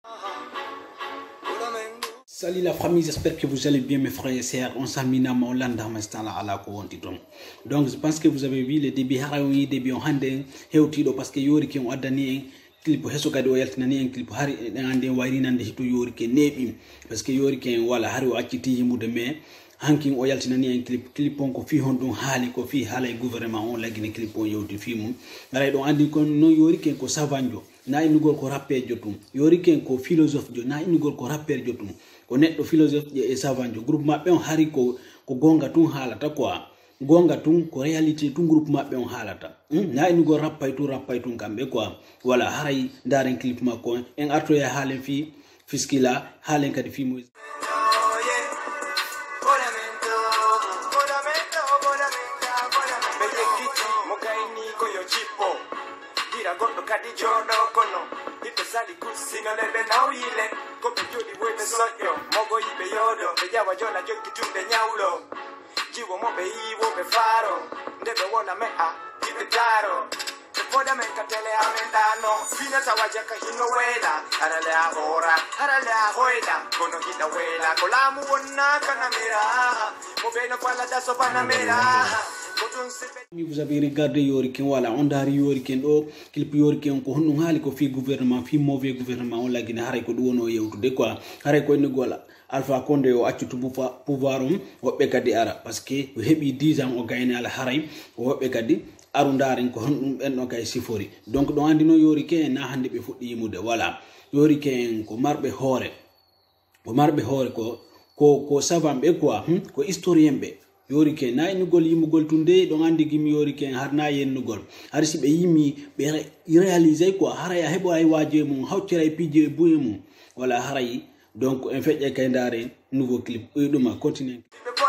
Salut la famille, j'espère que vous allez bien mes frères et sœurs. On s'amina ma Hollanda mastala ala ko wonti ton. Donc je pense que vous avez vu les débuts harawi début on hande hewtido parce que yori ke on addani en clip heso kadi o yaltinani en clip hari ande wayri nande hito yori ke nebi parce que yori ke wala hari o acciti yimude mais hankin o yaltinani en clip on ko fi hon dum haali ko fi haala gouvernement on lagini clip on yewti fi mum ngara do andi kon no yori ke ko savanjo na inugol ko rappeur jotum yori ken ko philosophe jo na inugol ko rappeur jotum ko neddo philosophe je e savanjo groupe mabbe on hari ko gonga tun halata quoi gonga tun ko reality tun groupe mabbe on halata na inugol rappay tun kambe quoi voilà haray ndaren clip makko en arto ya halen fi fiskila halen kadi fi mo Gondo kadi jodo kono ipe sali kusino lebe na uile kope jodi webe soyo mogo ibe yodo bejawa jona joki tunde nyaulo jiwo mobe iwo be faro ndebe wona mea ibe daro Foda men katele amendano fina tawaja kahino wela harale ahora harale ahoida kono kita wela kolamu wonna kanamera mobeno kwala daso panamera. Vous avez regardé Yoriken, voilà, on a Yoriken, clip Yoriken, ko honno hali ko fi gouvernement, fi mauvais gouvernement, on l'a gine hare ko duwono yewtude quoi, hare ko ni gola. Alpha Condé o accu pouvoir wobbe kadi ara parce que o hebi 10 ans o gayne ala haray wobbe kadi arundaren ko hon en no kay sifori. Donc do andino Yoriken na hande be fuddi yimude, voilà. Yoriken ko marbe hore. Ko marbe hore ko savambe quoi, ko historien be. Yoriken na inugol yimugol tunde do andi gimi Yoriken harna yennugol harsi be yimi be réaliser quoi haraya hebo ay waje mum hawtira ay pije buye mum wala haray donc en fait kay ndare nouveau clip duma continue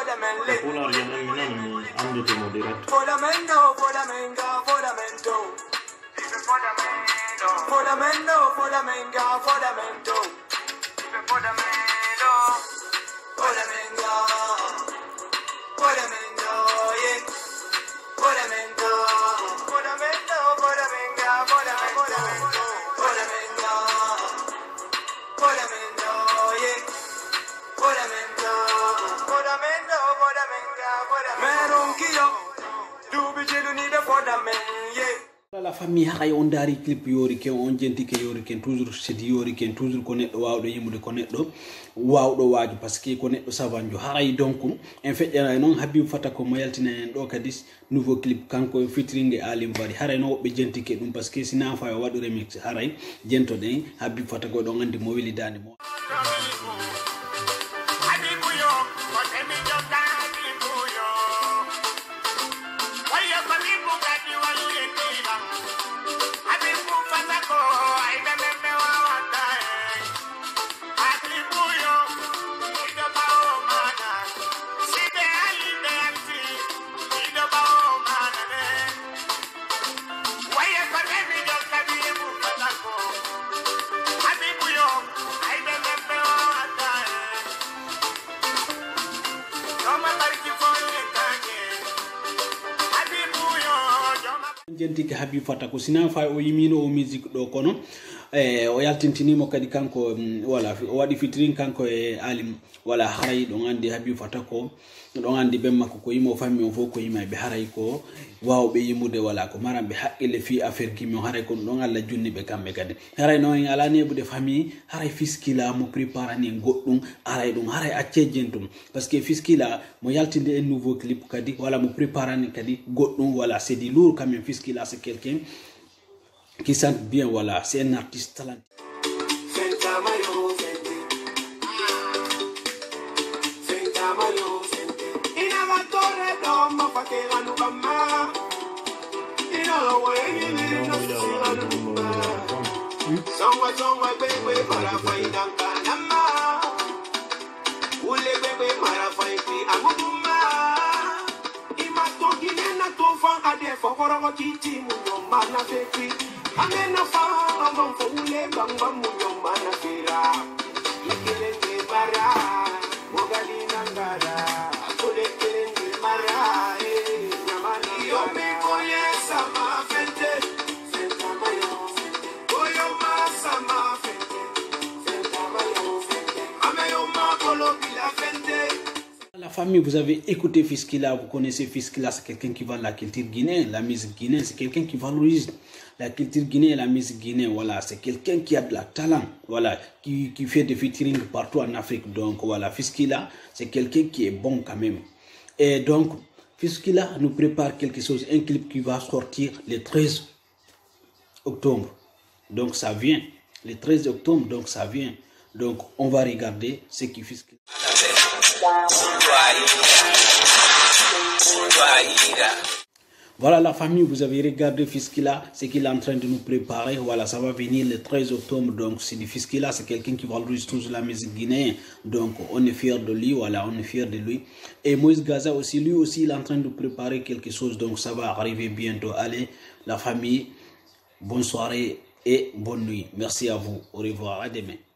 La famille haray on dari clip Yoriken on jentike Yoriken toujours c'est Yoriken toujours ko neddo wawdo yimude ko neddo wawdo waaju parce que ko neddo savanjo haray donc en feƴƴana non Habib Fata ko mo yaltina en do kadi nouveau clip kanko featuring e Alim Bari haray no wobbe jentike dum parce que sina fa wadu remix haray jento den Habib Fata ko do ngandi mo weli dani mo jentike Habib Fata ko sina fa o yimino o musique do kono o yaltintinimo kadi kanko wala o wadi featuring kanko e Alim wala haray do ngandi Habib Fata ko do ngandi be makko ko yimo fammi o fo ko yima be haray ko wawbe yimude wala ko marambe haqqile fi affaire ki mo haray ko do ngalla junni be kambe kadi haray no ala nebude famille haray fiskila mo préparani goddum haray dum haray accejentum parce que fiskila mo yaltinde un nouveau clip kadi wala mo préparani kadi goddum wala c'est du lourd quand même fiskila c'est quelqu'un qui chante bien, voilà, c'est un artiste talentueux. Amena fa ngom fo ule bamba munyo mana fira ikele bara mogali nangara akole kele mara nyamani yo me koye sama fente fenta mayo koyo ma sama fente famille, vous avez écouté Fiskila, vous connaissez Fiskila, c'est quelqu'un qui vend la culture guinéenne, la musique guinéenne, c'est quelqu'un qui valorise la culture guinéenne et la musique guinéenne, voilà, c'est quelqu'un qui a de la talent, voilà, qui fait des featuring partout en Afrique, donc voilà, Fiskila, c'est quelqu'un qui est bon quand même. Et donc, Fiskila nous prépare quelque chose, un clip qui va sortir le 13 octobre, donc ça vient, le 13 octobre, donc ça vient, donc on va regarder ce qui Fiskila. Voilà la famille, vous avez regardé Fiskila, ce qu'il est en train de nous préparer. Voilà, ça va venir le 13 octobre. Donc c'est du Fiskila, c'est quelqu'un qui valorise toujours la musique guinéenne. Donc on est fiers de lui, voilà, on est fiers de lui. Et Moïse Gaza aussi, lui aussi, il est en train de préparer quelque chose. Donc ça va arriver bientôt. Allez, la famille, bonne soirée et bonne nuit. Merci à vous. Au revoir, à demain.